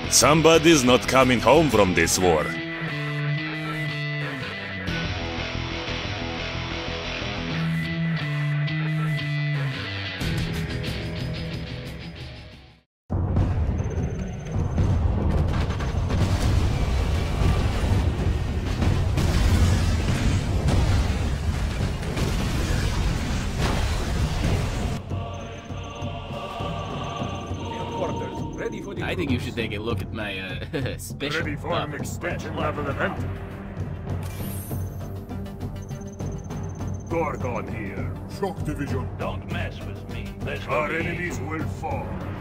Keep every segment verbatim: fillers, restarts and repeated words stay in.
Somebody's not coming home from this war. I think you should take a look at my uh, special Ready for an extension level event. Gorgon here. Shock division. Don't mess with me. There's no Our need. enemies will fall.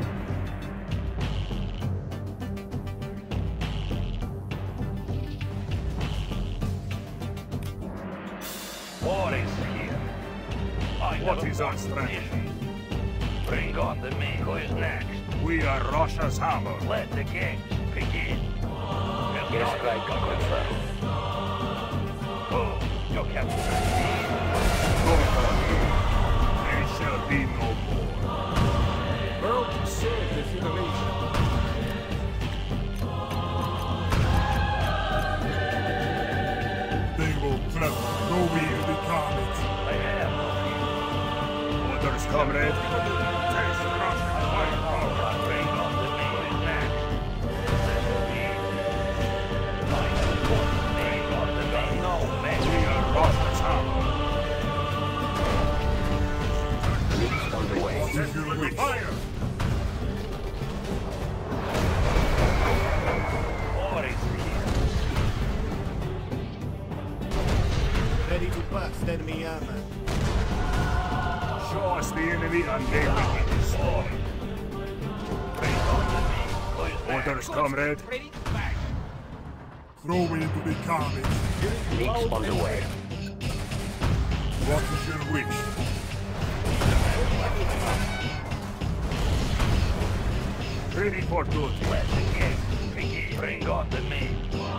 War is here. I What never is our want strategy? this. Bring on the meat. Who is next? We are Russia's hammer. Let the games begin. Airstrike confirmed. Oh, your captain. Gorgon here. There shall be no more. World to serve the Federation. They will travel. No will be carnage. I have no Orders, comrade. Taste Russian firepower. fear. Bring on the meat. Who is next? Let the meat. I have one. Bring on the meat. No man. We are Russia's hammer. On the way. If you wish. Fire! War is here. Ready to bust enemy armor. Show us the enemy and they will be destroyed. Bring on the meat. Who is next? Orders, comrade. Throw me into the carnage. Leaks on the way. What is your wish? Ready for duty. Let the games begin. Bring on the meat.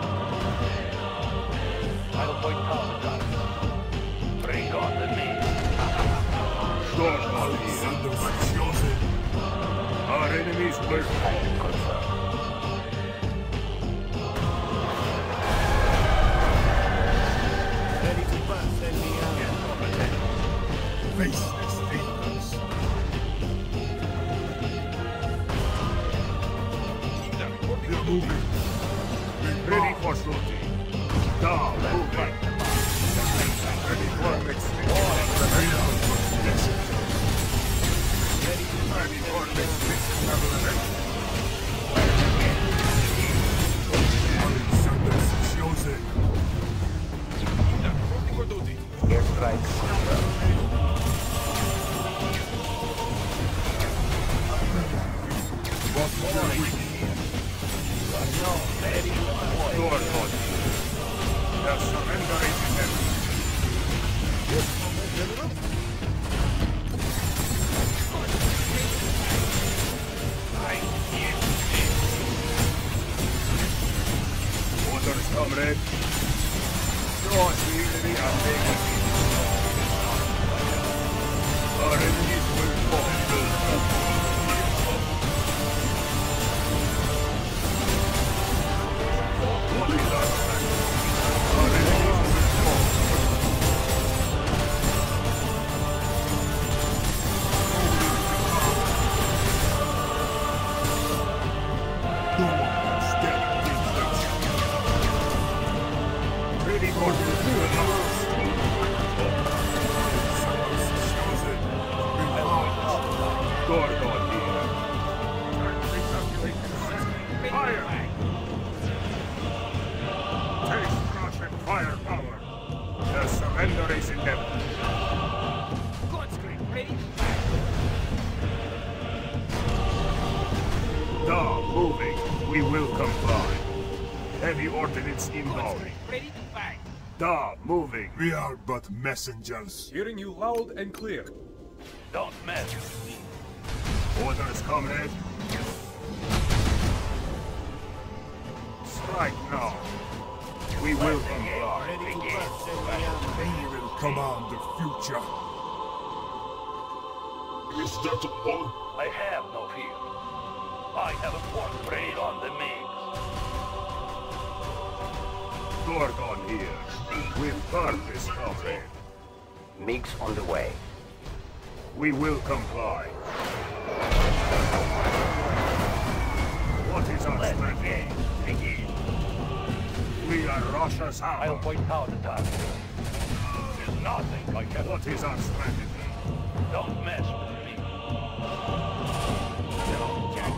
I'll point commandant. Bring on the meat. Gorgon here. Thunder Maxiose. Our enemies will fall. Ready to bust enemy armor. Faceless demons. They're moving. Ready for duty. Down, move back. Ready for next stage. Ready for next stage level event. Thunder Maxiose. Airstrike confirmed. What is your wish? Gorgon. The surrender is imminent. Orders, comrade. Show us the enemy and they will be destroyed. Our enemies will fall. What is our strategy? Our enemies will fall. No one can stand against us. Ready for duty. Gorgon here. Fire! Taste Russian firepower. The surrender is inevitable. Now moving. We will comply. Heavy ordnance inbound. Da moving. We are but messengers. Hearing you loud and clear. Don't mess with me. Orders, comrade. Strike now. We will comply. They will command the future. I have no fear. I have a point. Bring on the mix. Gorgon here. With purpose, comrade. MiGs on the way. We will comply. What is our Let the strategy? game begin. We are Russia's I'll hammer. point out the target. There's nothing I cannot What is our strategy? Don't mess with me. No, Jack.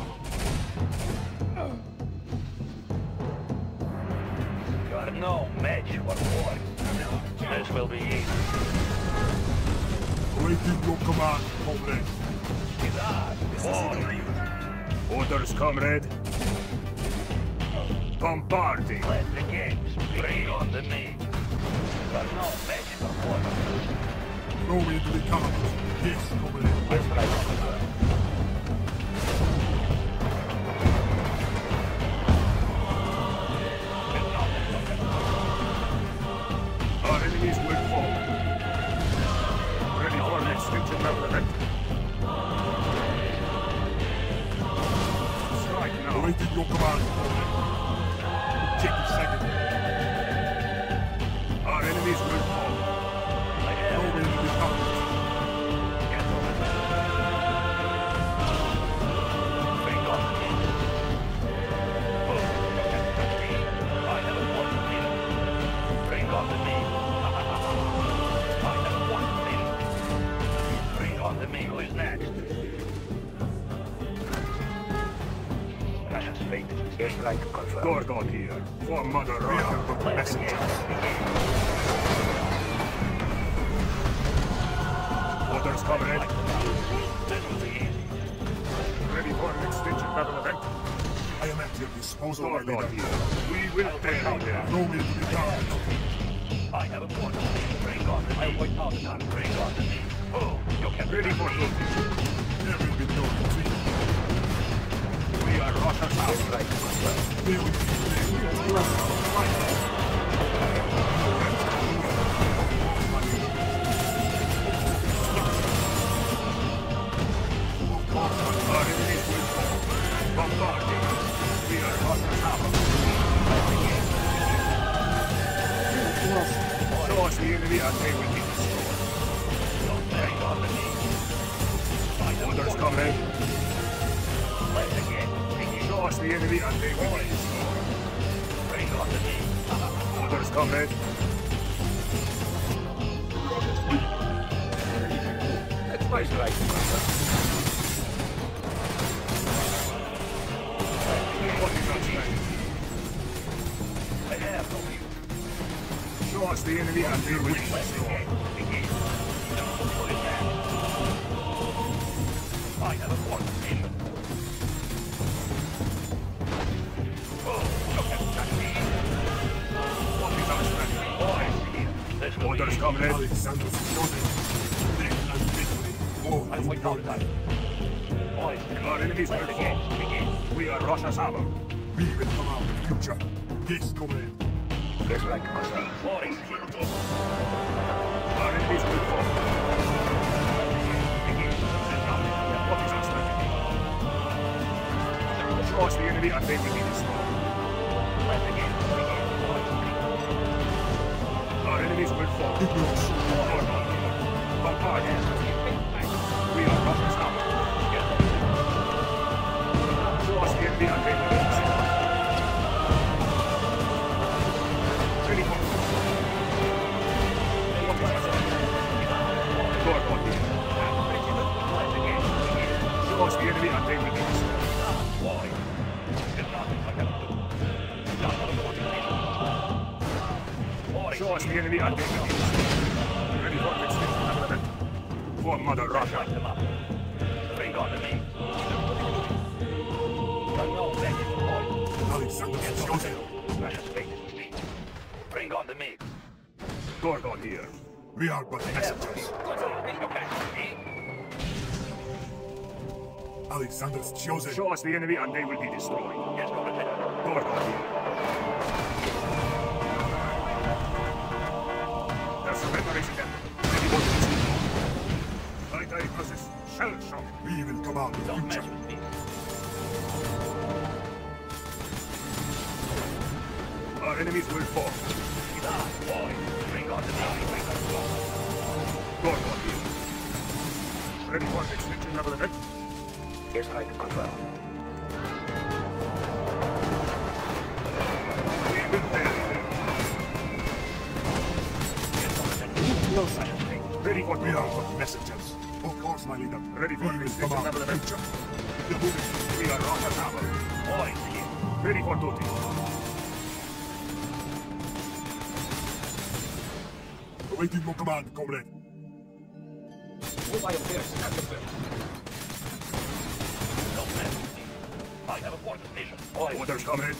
Got no match for boy. This will be easy. Waiting your command, comrade. Kizar, boy. Orders, comrade. Bombarding. Let the games bring on the me. Got no match for boy. Throw me into the combat. Yes, comrade. Airstrike confirmed. Our enemies will fall. Ready for an extension movement. Strike now. Awaiting your command. Take a second. Our enemies will fall. Throw me into the combat. Bring on the me. Oh, I have a one minute. Bring on the me. I have one minute. Bring on the me. Who is next? Russia's fate is Airstrike confirmed. Gorgon here. For Mother Russia. Messenger. Orders, comrade. This will be easy. Ready for an extension battle event. I am at your disposal, my Gorgon leader. here. We will tear them. Throw me into the target. I have a point. Bring on the me. I'll wait out the time. Bring on the me. Oh, you can Ready for duty. There will be no retreat. We are Russia's house. Airstrike confirmed. There will be Our enemies will fall. Bombarding. We are Russia's house. Show us the enemy and they will be destroyed. bring on the me. Orders, comrade. Let the game begin. Show us the enemy and they will be destroyed. Bring on the me. Orders, comrade. Airstrike confirmed. What is our strategy? I have no view. Show us the enemy and they will be Let the destroyed. game begin. Who is next? I have a one minute. Oh, look at that me. What is our strategy? Boys here. This will be Orders, easy. comrade. Alexander's chosen. Death and victory. Oh, I'll wait out the time. Boys, Our enemies let will the fall. games begin. We are Russia's hammer. we will come out the future. Yes, comrade. Airstrike confirmed. Boys here. Our enemies will fall. Begin. What is our strategy? Show us the enemy and they will be destroyed. Let the games begin. Boys, Our enemies will fall. It will soon. Bombarding. We are Russia's hammer. Show us the enemy and they will be destroyed. Ready for what is our strategy? Gorgon here. let the games begin. Show us the enemy and they will be destroyed. Boy, there's nothing I can do. Not what I want to do. Boys Show us the here. enemy and they will be destroyed. Ready for the extension battle event. For Mother Light Russia. them up. Bring on the me. Got no match, boys. Alexander's chosen. Russia's fate is with me. Bring on the me. Gorgon here. We are but messengers. Okay, me? Alexander's chosen. Show us the enemy and they will be destroyed. Yes, Comrade. Gorgon here. The surrender is again. Ready for the execution. Military process. Shell shock. We will come out the Don't mess future. with me. Our enemies will fall. Boy, bring on the knee. Bring on the God on you. Ready for an extension level event? Yes, I can confirm. We will bury them. No such thing. Ready for the messengers. Of course, my leader. Ready for an extension Command. level event? The movement. We are on the tower. Boy, here. Ready for duty. Awaiting your command, comrade. Move my affairs at the first. No mess with me. I have a important mission. Boy, Orders, comrade.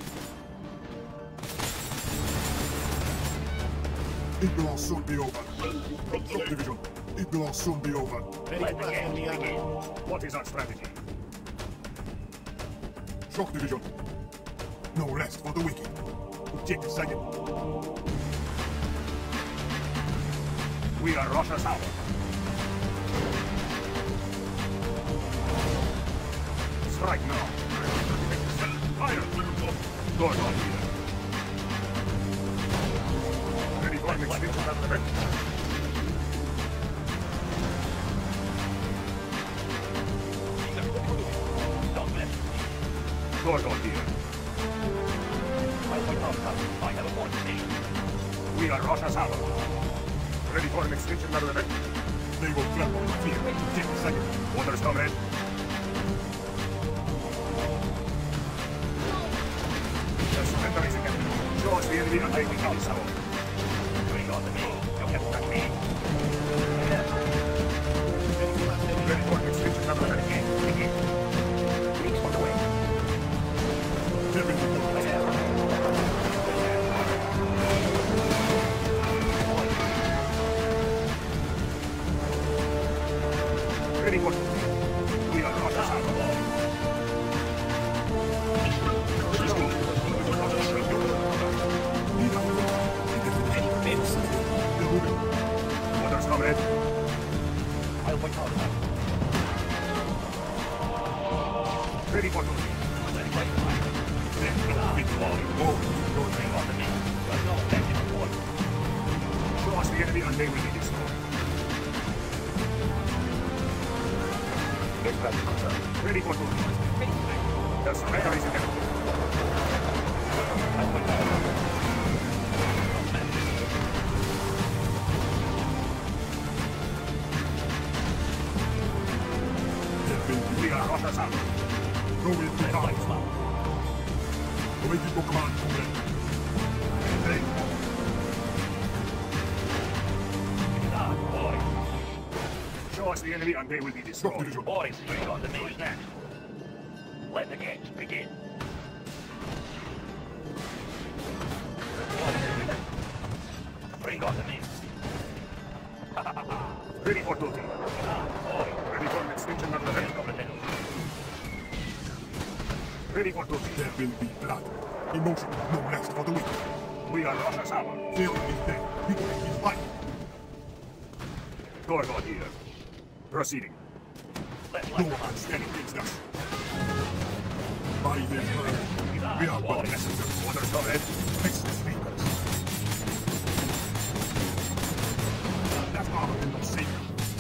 It will all soon be over. Drop division. It will all soon be over. Ready to let the blast games enemy begin. armor. What is our strategy? Shock division. No rest for the wicked. Take a second. We are Rosh Hashanah. Strike now. Fire! Going on here. Ready for an extension of the event? Don't mess with me. Going on here. I will not come. I have a important mission. We are Rosh Hashanah. Ready for an extension of the event? They will tremble in fear. Take a second. Orders, comrade. The surrender is again. Show us the enemy and they will come so. Bring on the knee. You can touch me. Ready to blast enemy Ready for an extension of the event? Begin. Begin. Please on the way. Heaven to God. Ready for we are Rosh Hashanah. Orders, comrade. I'll wait on that. Ready for duty. Let it wait. Big boy. Bring on the knee. There's no effective report. Show us the enemy and they will be destroyed. Yes, I can confirm. Ready for duty. The surrender is again. I'll wait on that. We are Rosh Hashanah. Go in the Lights dark. out. Awaiting your command, comrade. They Ah, boy. show us the enemy and they will be Shock destroyed. division. Boys, bring on the knee next. Let the games begin. Bring on the knee. Ready for duty. Boy, Ready for an extension of the event. Ready for duty. There will be blood. Emotion. No rest for the wicked. We are Rosh Hashanah. Fear is dead. Victory is life. Going on here. Proceeding. Let's No let them one standing against us. By their word, we are God messengers. Orders, comrade. Faceless fingers. That's armor and no savior.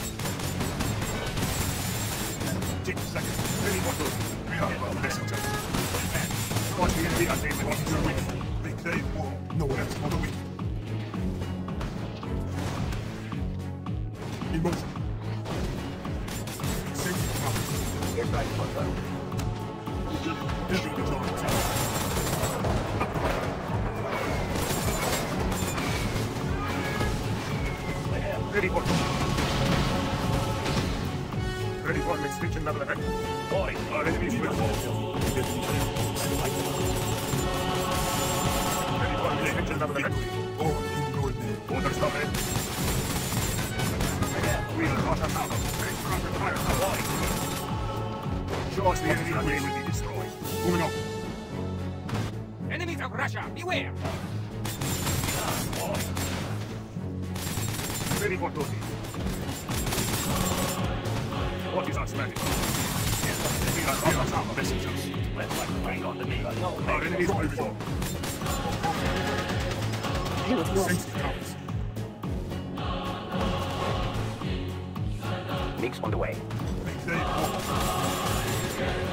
Take a second. Ready for duty. We are God messengers. Show us the enemy and they will be destroyed. Reclaim war. No rest for the wicked. Emotion. Safety comes. Yes, I can confirm. Heavy majority. Ready for duty. Ready for an extension level event. Boys, Our enemies will fall. Ready for an extension level event. All in your name. Orders, comrade. We are Rosh Hashanah. Fire. Show us the enemy and they will be destroyed. Moving on. Enemies of Russia, beware! Ready for duty. What is our strategy? We are Rosh Hashanah messengers. Let's like bring on the meat. No, Our enemies moving on. Sensitive towers. Mix on the way. Maintain order.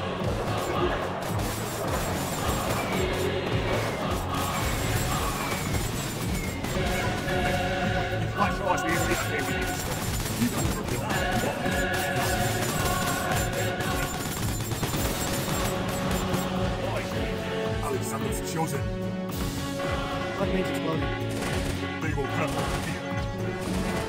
I show us the enemy and they will be destroyed. Alexander's chosen. What makes exploding? They will tremble in fear.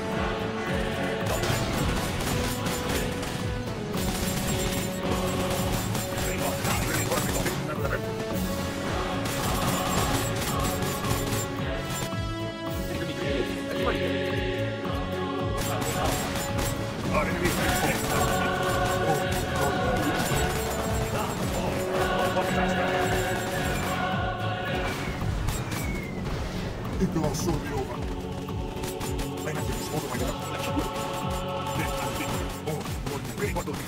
Our enemies It will all soon be over. I have to dispose of my gun. Then I think, oh, Lord, ready for duty.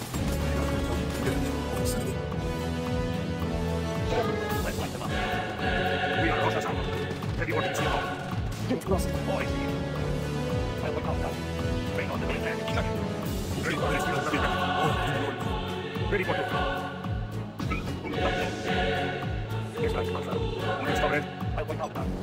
let's light them up. We are Rosh Hashanah. Heavy ordnance here. Get closer. Boys here. I will come down. Bring on the meat and kill it. Ready for this field. Oh, Ready for duty. Yes, I confirm. Units covered. I will come down.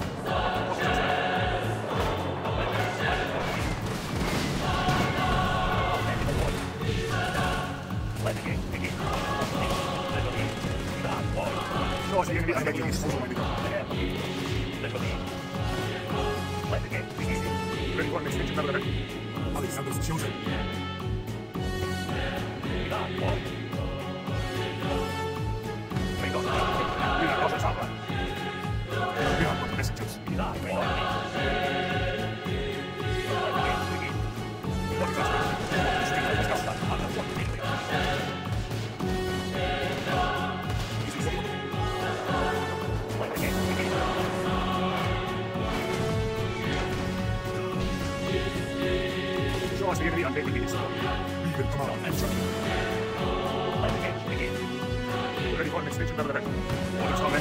Let the game begin. Little me. Stop, boys. Show us the enemy I and have they to will be dispose destroyed. of my gun. Little me. Let the game begin. Ready for an extension level event. Alexander's chosen. Stop, boys. Bring on the meat. We are Rosh Hashanah. We are not messengers. Stop, boys. Let the game begin. What is that? Speak of the I'm not what to deal with. Let the game begin. Show us the enemy and they will be destroyed. We will come out and try. Let the game begin. Ready for an extension level event. Orders covered.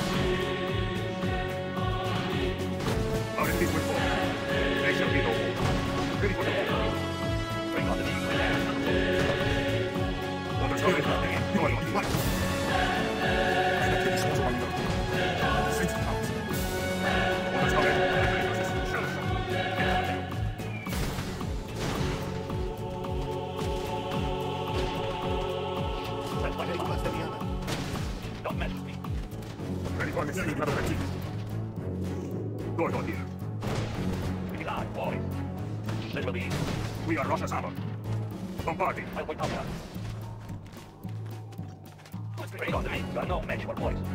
Our enemies will fall. There shall be no war. Ready for the war. Bring on the meat. Orders covered. You are not right. I have to dispose of my gun. Sensitive towers. Orders covered. Ready for this shell shock. Let's light them up. What's the other? Don't mess with me. Ready for an extension level event. Door door here. We lie, boys. Little me. We are Rosh Hashanah. Bombarding. I will come down. Bring on the meat. You are no match for boys.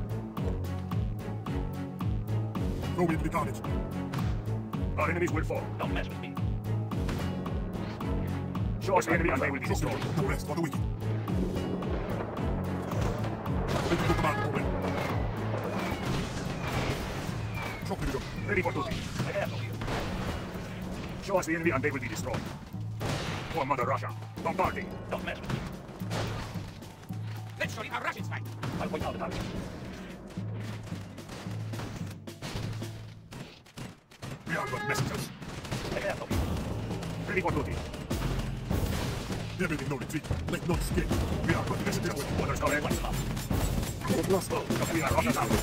Throw into the carnage. Our enemies will fall. Don't mess with me. Show us the enemy and they will be destroyed. No rest for the wicked. Ready to command, Owen. Drop the gun. Ready for duty. I have no you. Show us the enemy and they will be destroyed. For Mother Russia. Bombarding. Don't mess with me. Let's show you how Russians fight. I will out the target. We are but messengers. I have no you. Ready for duty. There will be no retreat. Let none escape. We are but messengers. Orders covered. Light them up. Get closer. We are Rosh Hashanah.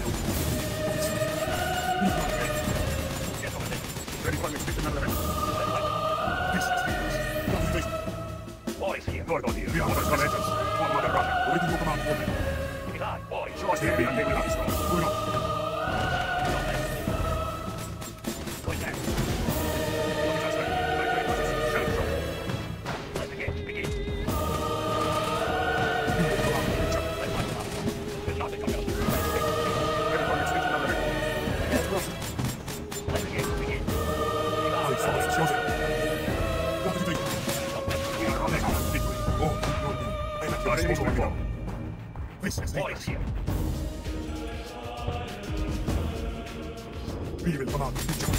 Get over there. Ready for an extension level event. Let's light them up. This is the Not face. Boys here. Door door here. We are Orders covered. messengers. For Mother Russia. Ready to command, Owen. We lie, boys. Show us the enemy and they will be destroyed. Going up. Don't mess with me. Going back. Shell shock. Let the game begin. We will come out and try. Let's light them up. There's nothing coming up. Ready for an extension level event. Get closer. Let the game begin. We lie, Alexander's boys. chosen. What did you think? Don't mess with me. We are Rosh Hashanah. Victory. Oh, Lord. I have to Our enemies dispose of will my fall. gun. This is the Boys here. We will come out and try.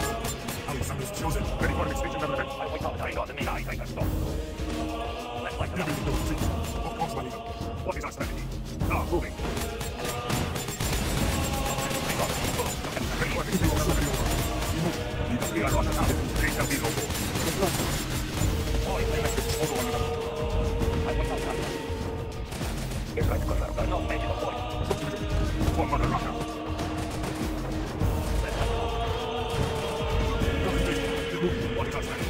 Alexander's chosen. Ready for an extension level event. I will come. Bring on the meat. I take a stop. Let's light them What is our strategy? Ah, moving. We are on the top. They shall be no more. It's right to confirm. No mention of voice. One mother runner. What is our strategy?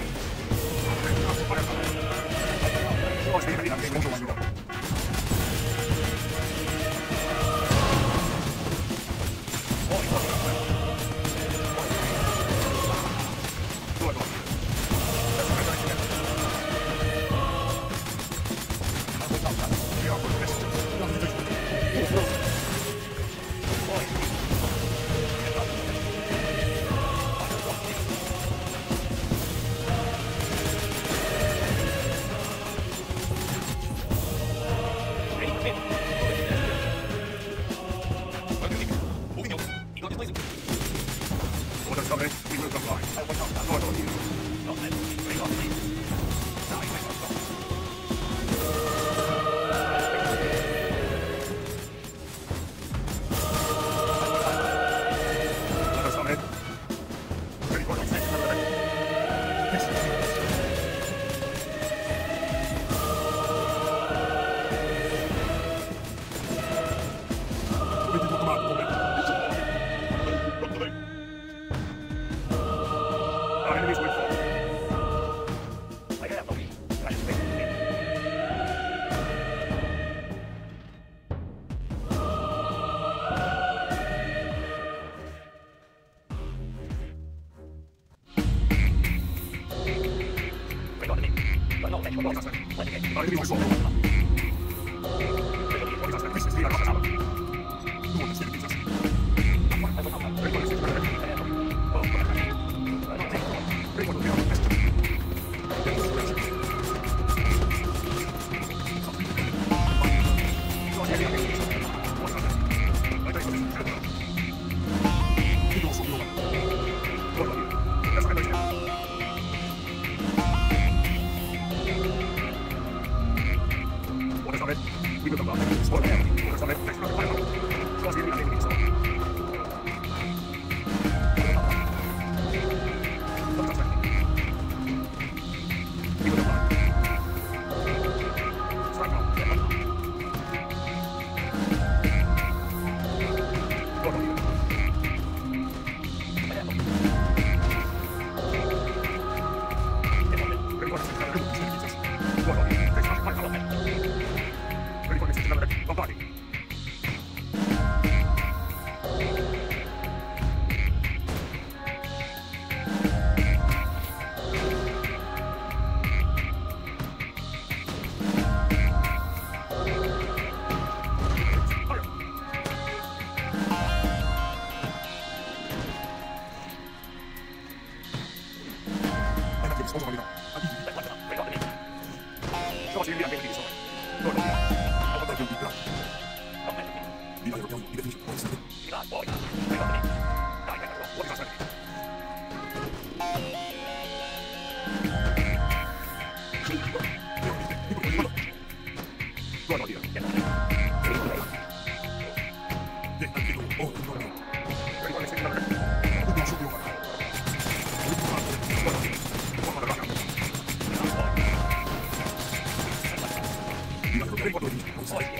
Orders coming, we will comply. Lord on you. Not let me bring on me. Now I may not stop. Orders coming. Ready for the second amendment. Yes, yes. Ready for command, moment. Our enemies will fall. I have no need. I just make it. Bring on the meat. But no mention of voice. Let me get. Our enemies will fall. What is our strategy? This is the other tower. No one is going to beat us. Ready for the second amendment. Oh, what a crash. Bring one of the other best. We will come back. Spoil the enemy. Orders on it. Next round. Final. Cross the enemy and enemy. So. We will come back. Strike out. Lord on you. Ready for the second amendment. Lord on you. Next round. Final. Ready for the second amendment. Bombarding. Cross the enemy and enemy. So. Lord on you. God, boy. Bring on the meat. Die, man. What is our strategy? Lord on you. Get on the meat. Ready for the second amendment. Lord on you. One mother runner. Ready for the Boy, yeah.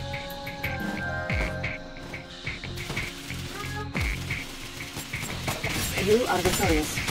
You are victorious.